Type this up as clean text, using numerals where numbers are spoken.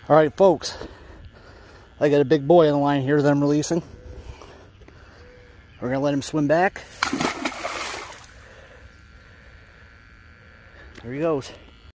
All right, folks. I got a big boy on the line here that I'm releasing. We're going to let him swim back. There he goes.